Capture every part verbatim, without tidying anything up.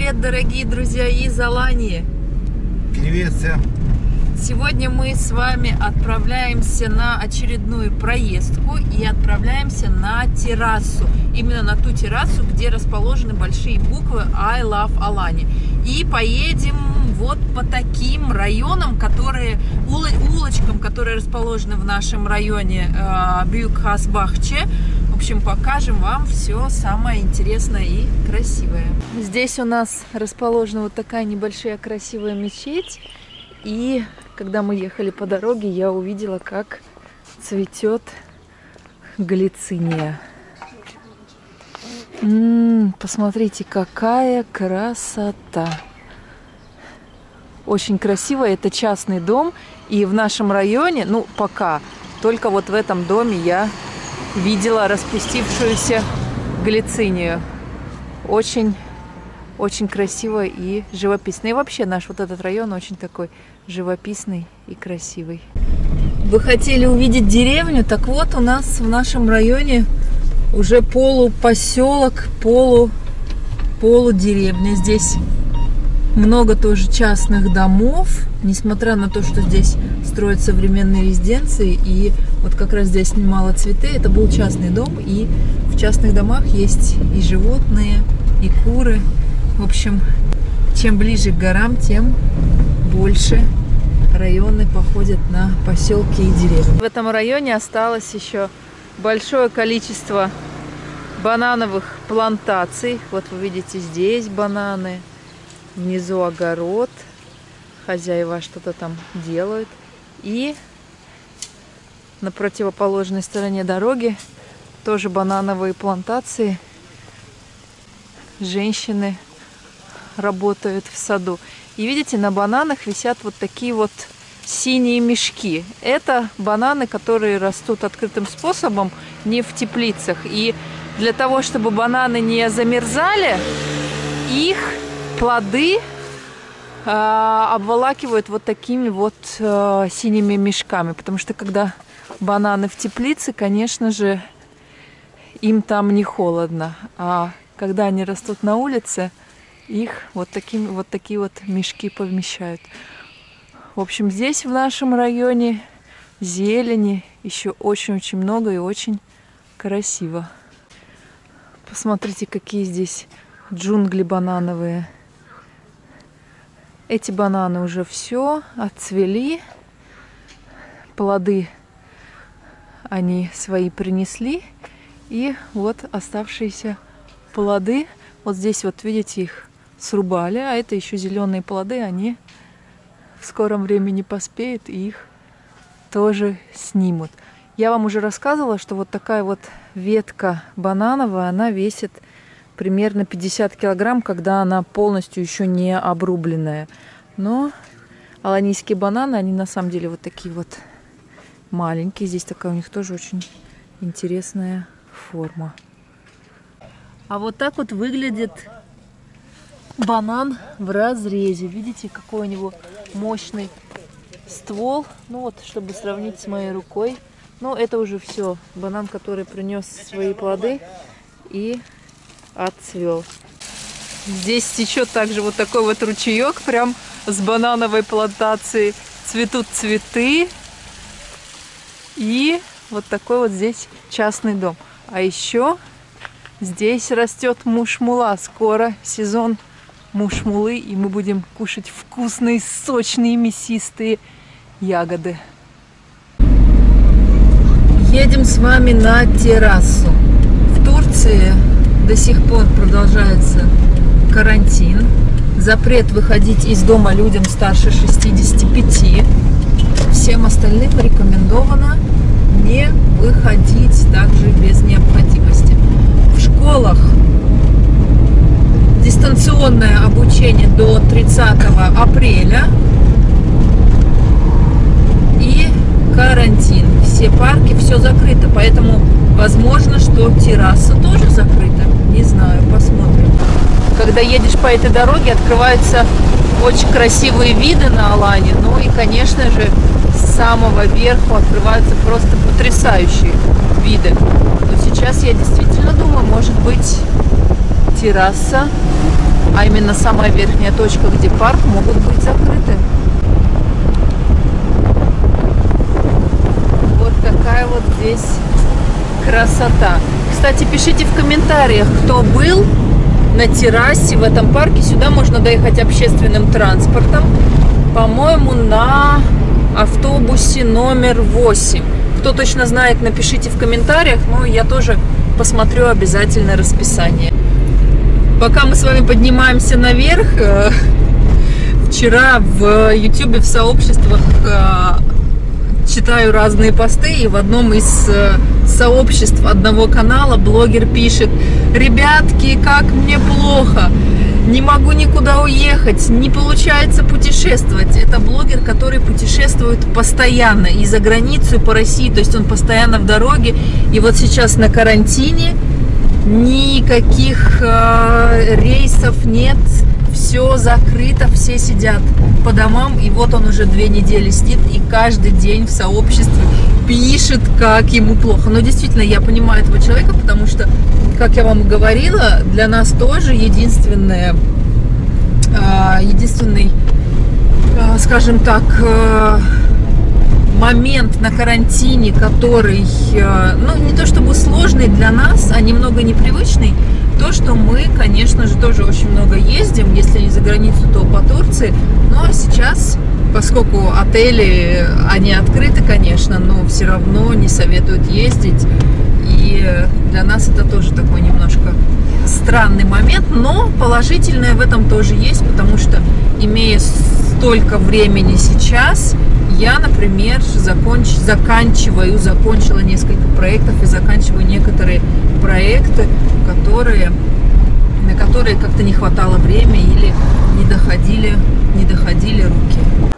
Привет, дорогие друзья из Алании! Привет всем! Сегодня мы с вами отправляемся на очередную проездку и отправляемся на террасу. Именно на ту террасу, где расположены большие буквы I Love Alani. И поедем вот по таким районам, которые, улочкам, которые расположены в нашем районе э, Бюйük-Хас-Бахче. В общем, покажем вам все самое интересное и красивое. Здесь у нас расположена вот такая небольшая красивая мечеть. И когда мы ехали по дороге, я увидела, как цветет глициния. М-м, посмотрите, какая красота! Очень красиво. Это частный дом. И в нашем районе, ну пока, только вот в этом доме я видела распустившуюся глицинию. Очень, очень красиво и живописно. И вообще наш вот этот район очень такой живописный и красивый. Вы хотели увидеть деревню? Так вот, у нас в нашем районе уже полупоселок, полу, полудеревня. Здесь много тоже частных домов, несмотря на то, что здесь строят современные резиденции. И вот как раз здесь немало цветы. Это был частный дом, и в частных домах есть и животные, и куры. В общем, чем ближе к горам, тем больше районы походят на поселки и деревни. В этом районе осталось еще большое количество банановых плантаций. Вот вы видите, здесь бананы, внизу огород, хозяева что-то там делают. И на противоположной стороне дороги тоже банановые плантации. Женщины работают в саду. И видите, на бананах висят вот такие вот синие мешки. Это бананы, которые растут открытым способом, не в теплицах. И для того, чтобы бананы не замерзали, их плоды э, обволакивают вот такими вот э, синими мешками. Потому что когда бананы в теплице, конечно же, им там не холодно. А когда они растут на улице, их вот, такими, вот такие вот мешки помещают. В общем, здесь в нашем районе зелени еще очень-очень много и очень красиво. Посмотрите, какие здесь джунгли банановые. Эти бананы уже все отцвели. Плоды они свои принесли. И вот оставшиеся плоды. Вот здесь вот видите, их срубали, а это еще зеленые плоды, они в скором времени поспеют и их тоже снимут. Я вам уже рассказывала, что вот такая вот ветка банановая, она весит примерно пятьдесят килограмм, когда она полностью еще не обрубленная. Но аланийские бананы, они на самом деле вот такие вот маленькие. Здесь такая у них тоже очень интересная форма. А вот так вот выглядит банан в разрезе. Видите, какой у него мощный ствол. Ну вот, чтобы сравнить с моей рукой. Но это уже все. Банан, который принес свои плоды и отцвел. Здесь течет также вот такой вот ручеек прям с банановой плантации. Цветут цветы. И вот такой вот здесь частный дом. А еще здесь растет мушмула. Скоро сезон мушмулы, и мы будем кушать вкусные, сочные, мясистые ягоды. Едем с вами на террасу. В Турции до сих пор продолжается карантин. Запрет выходить из дома людям старше шестидесяти пяти. Всем остальным рекомендовано не выходить также без необходимости. В школах дистанционное обучение до тридцатого апреля и карантин. Все парки, все закрыто, поэтому возможно, что терраса тоже закрыта. Не знаю, посмотрим. Когда едешь по этой дороге, открываются очень красивые виды на Алани. Ну и, конечно же, с самого верху открываются просто потрясающие виды. Но сейчас я действительно думаю, может быть, терраса а именно самая верхняя точка, где парк, могут быть закрыты. Вот такая вот здесь красота. Кстати, пишите в комментариях, кто был на террасе в этом парке. Сюда можно доехать общественным транспортом, по-моему, на автобусе номер восемь. Кто точно знает, напишите в комментариях, но я тоже посмотрю обязательно расписание. Пока мы с вами поднимаемся наверх, вчера в YouTube в сообществах читаю разные посты, и в одном из сообществ одного канала блогер пишет: ребятки, как мне плохо, не могу никуда уехать, не получается путешествовать. Это блогер, который путешествует постоянно и за границу, и по России, то есть он постоянно в дороге. И вот сейчас на карантине, никаких э, рейсов нет, все закрыто, все сидят по домам. И вот он уже две недели сидит и каждый день в сообществе пишет, как ему плохо. Но действительно, я понимаю этого человека, потому что, как я вам говорила, для нас тоже единственное, э, единственный, э, скажем так, э, момент на карантине, который, э, ну, не то чтобы сложный для нас, а немного непривычный, то, что мы, конечно же, тоже очень много ездим, если не за границу, то по Турции. Но сейчас, поскольку отели, они открыты, конечно, но все равно не советуют ездить. И для нас это тоже такой немножко странный момент, но положительное в этом тоже есть, потому что, имея столько времени сейчас, я, например, законч... заканчиваю, закончила несколько проектов и заканчиваю некоторые проекты, которые, на которые как-то не хватало времени или не доходили, не доходили руки.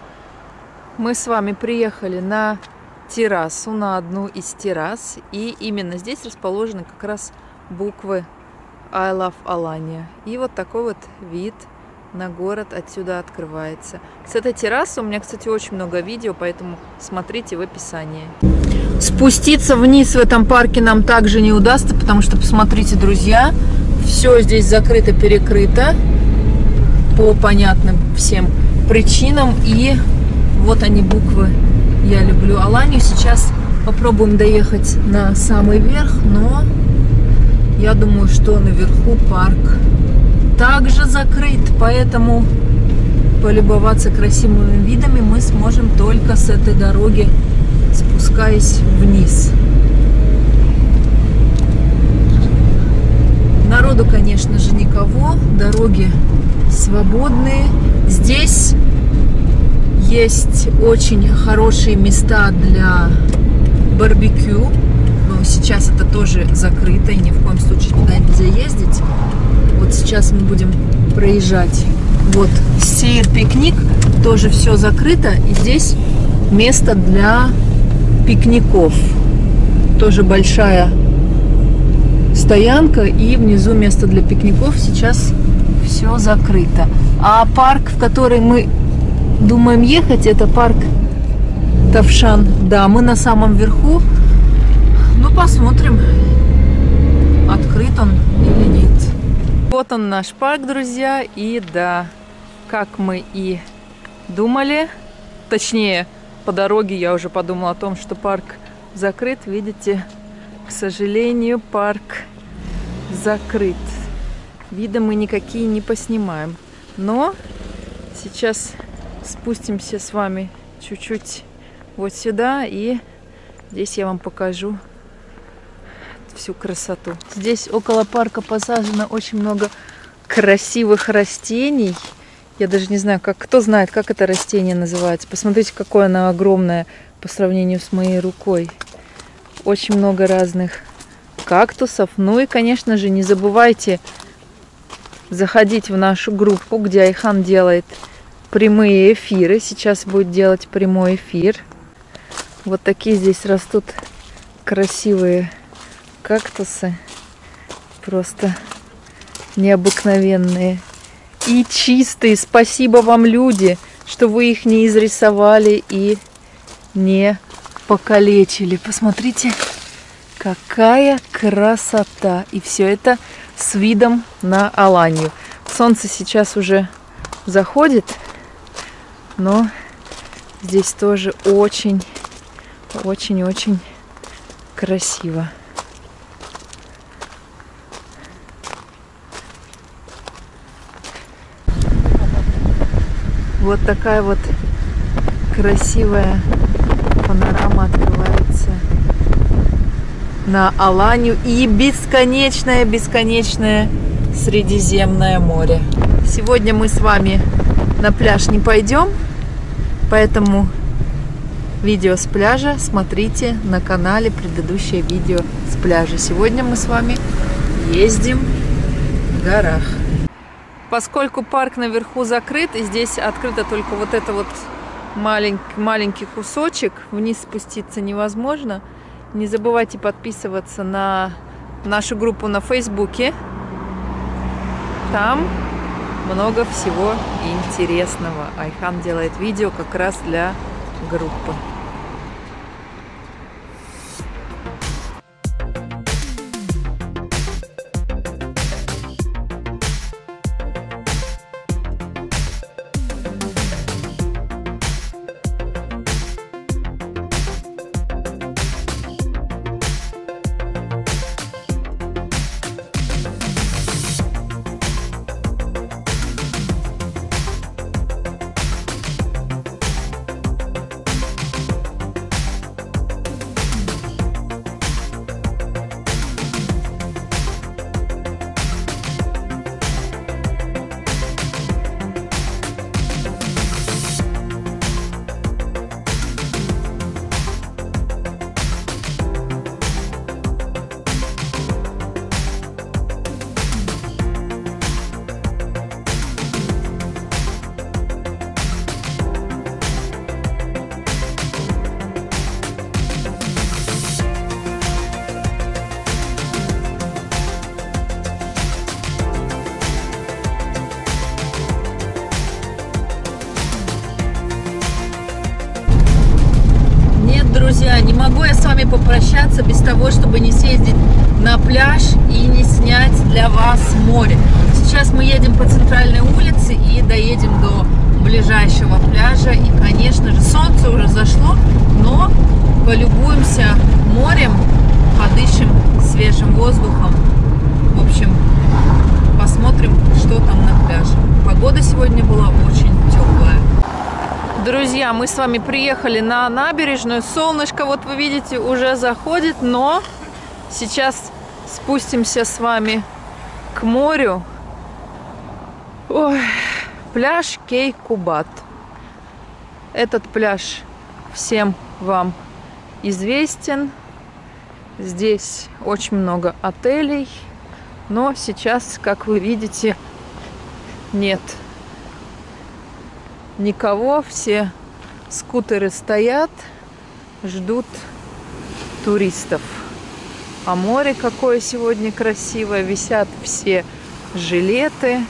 Мы с вами приехали на террасу, на одну из террас, и именно здесь расположены как раз буквы I love Alanya. И вот такой вот вид на город отсюда открывается. С этой террасы у меня, кстати, очень много видео, поэтому смотрите в описании. Спуститься вниз в этом парке нам также не удастся, потому что, посмотрите, друзья, все здесь закрыто, перекрыто по понятным всем причинам. И вот они, буквы «Я люблю Аланию». Сейчас попробуем доехать на самый верх, но я думаю, что наверху парк также закрыт, поэтому полюбоваться красивыми видами мы сможем только с этой дороги, спускаясь вниз. Народу, конечно же, никого, дороги свободные. Здесь есть очень хорошие места для барбекю, но сейчас это тоже закрыто, и ни в коем случае туда нельзя ездить. Вот сейчас мы будем проезжать. Вот Сейр-пикник, тоже все закрыто. И здесь место для пикников. Тоже большая стоянка. И внизу место для пикников. Сейчас все закрыто. А парк, в который мы думаем ехать, это парк Тавшан. Да, мы на самом верху. Ну, посмотрим, открыт он или нет. Вот он, наш парк, друзья, и да, как мы и думали, точнее, по дороге я уже подумала о том, что парк закрыт. Видите, к сожалению, парк закрыт. Вида мы никакие не поснимаем. Но сейчас спустимся с вами чуть-чуть вот сюда, и здесь я вам покажу всю красоту. Здесь около парка посажено очень много красивых растений. Я даже не знаю, как, кто знает, как это растение называется. Посмотрите, какое оно огромное по сравнению с моей рукой. Очень много разных кактусов. Ну и, конечно же, не забывайте заходить в нашу группу, где Айхан делает прямые эфиры. Сейчас будет делать прямой эфир. Вот такие здесь растут красивые кактусы, просто необыкновенные и чистые. Спасибо вам, люди, что вы их не изрисовали и не покалечили. Посмотрите, какая красота! И все это с видом на Аланию. Солнце сейчас уже заходит, но здесь тоже очень, очень, очень красиво. Вот такая вот красивая панорама открывается на Аланью и бесконечное-бесконечное Средиземное море. Сегодня мы с вами на пляж не пойдем, поэтому видео с пляжа смотрите на канале, предыдущее видео с пляжа. Сегодня мы с вами ездим в горах. Поскольку парк наверху закрыт, и здесь открыто только вот это вот маленький, маленький кусочек, вниз спуститься невозможно. Не забывайте подписываться на нашу группу на Фейсбуке. Там много всего интересного. Айхан делает видео как раз для группы. Друзья, не могу я с вами попрощаться без того, чтобы не съездить на пляж и не снять для вас море. Сейчас мы едем по центральной улице и доедем до ближайшего пляжа. И, конечно же, солнце уже зашло, но полюбуемся морем, подышим свежим воздухом. В общем, посмотрим, что там на пляже. Погода сегодня была очень теплая. Друзья, мы с вами приехали на набережную. Солнышко, вот вы видите, уже заходит, но сейчас спустимся с вами к морю. Ой, пляж Кей-Кубат. Этот пляж всем вам известен. Здесь очень много отелей, но сейчас, как вы видите, нет никого, все скутеры стоят, ждут туристов. А море какое сегодня красивое, висят все жилеты.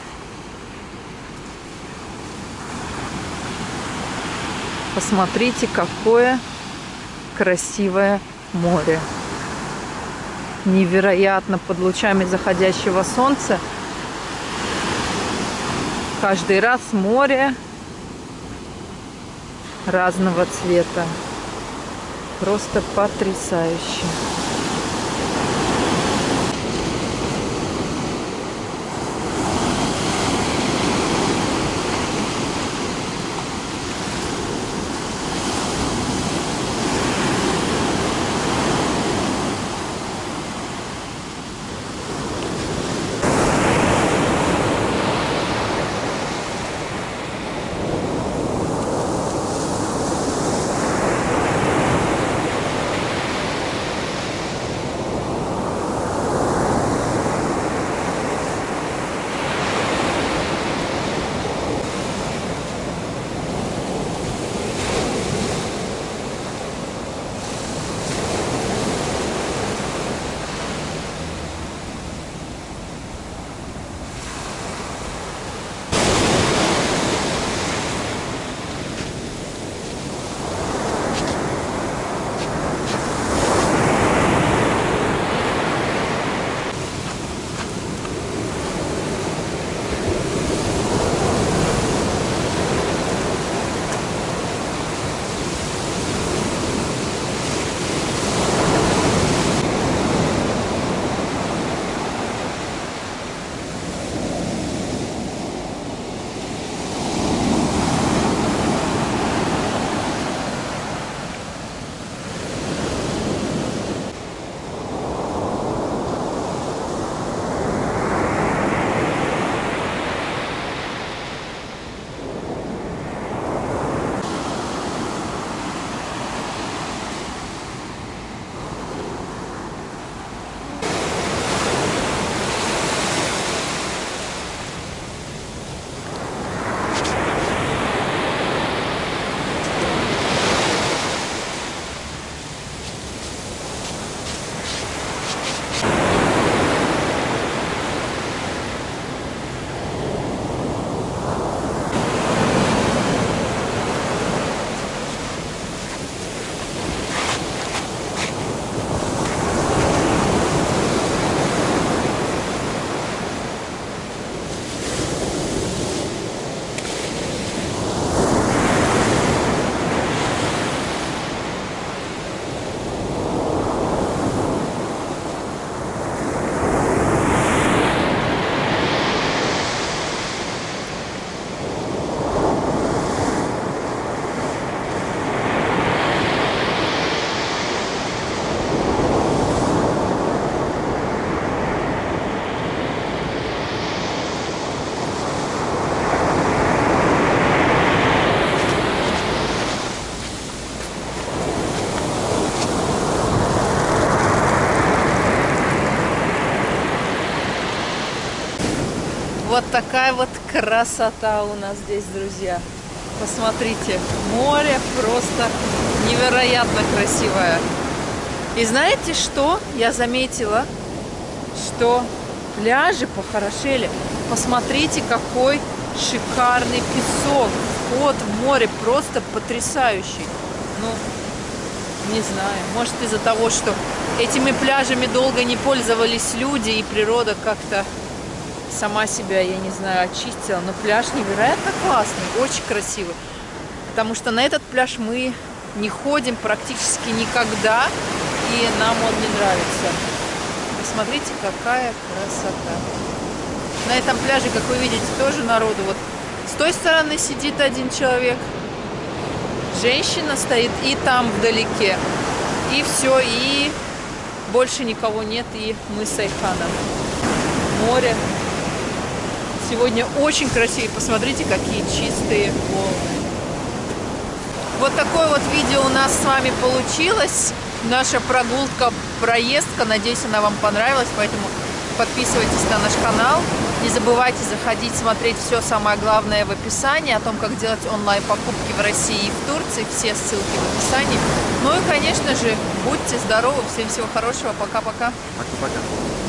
Посмотрите, какое красивое море. Невероятно под лучами заходящего солнца. Каждый раз море разного цвета. Просто потрясающе. Вот такая вот красота у нас здесь, друзья. Посмотрите, море просто невероятно красивое. И знаете что? Я заметила, что пляжи похорошели. Посмотрите, какой шикарный песок. Вход в море просто потрясающий. Ну, не знаю, может из-за того, что этими пляжами долго не пользовались люди, и природа как-то сама себя, я не знаю, очистила. Но пляж невероятно классный, очень красивый. Потому что на этот пляж мы не ходим практически никогда, и нам он не нравится. Посмотрите, какая красота. На этом пляже, как вы видите, тоже народу. Вот с той стороны сидит один человек, женщина стоит, и там вдалеке. И все, и больше никого нет, и мы с Айханом. Море сегодня очень красиво. Посмотрите, какие чистые волны. Вот такое вот видео у нас с вами получилось. Наша прогулка, проездка. Надеюсь, она вам понравилась. Поэтому подписывайтесь на наш канал. Не забывайте заходить, смотреть все самое главное в описании. О том, как делать онлайн-покупки в России и в Турции. Все ссылки в описании. Ну и, конечно же, будьте здоровы. Всем всего хорошего. Пока-пока. Пока-пока.